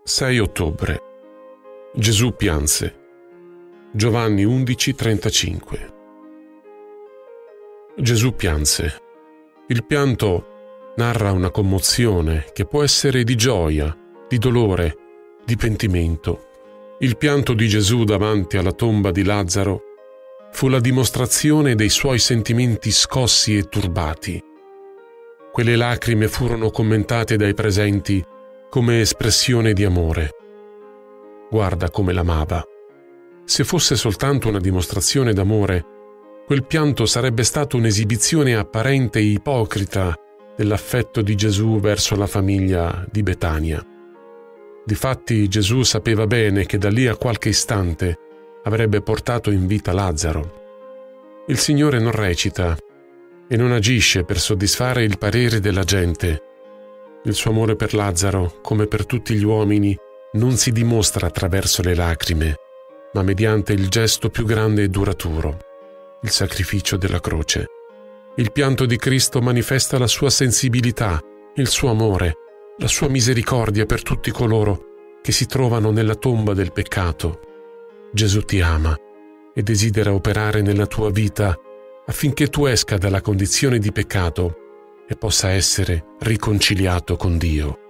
6 ottobre. Gesù pianse. Giovanni 11:35. Gesù pianse. Il pianto narra una commozione che può essere di gioia, di dolore, di pentimento. Il pianto di Gesù davanti alla tomba di Lazzaro fu la dimostrazione dei suoi sentimenti scossi e turbati. Quelle lacrime furono commentate dai presenti come espressione di amore. Guarda come l'amava. Se fosse soltanto una dimostrazione d'amore, quel pianto sarebbe stato un'esibizione apparente e ipocrita dell'affetto di Gesù verso la famiglia di Betania. Difatti Gesù sapeva bene che da lì a qualche istante avrebbe portato in vita Lazzaro. Il Signore non recita e non agisce per soddisfare il parere della gente. Il suo amore per Lazzaro, come per tutti gli uomini, non si dimostra attraverso le lacrime, ma mediante il gesto più grande e duraturo, il sacrificio della croce. Il pianto di Cristo manifesta la sua sensibilità, il suo amore, la sua misericordia per tutti coloro che si trovano nella tomba del peccato. Gesù ti ama e desidera operare nella tua vita affinché tu esca dalla condizione di peccato e possa essere riconciliato con Dio.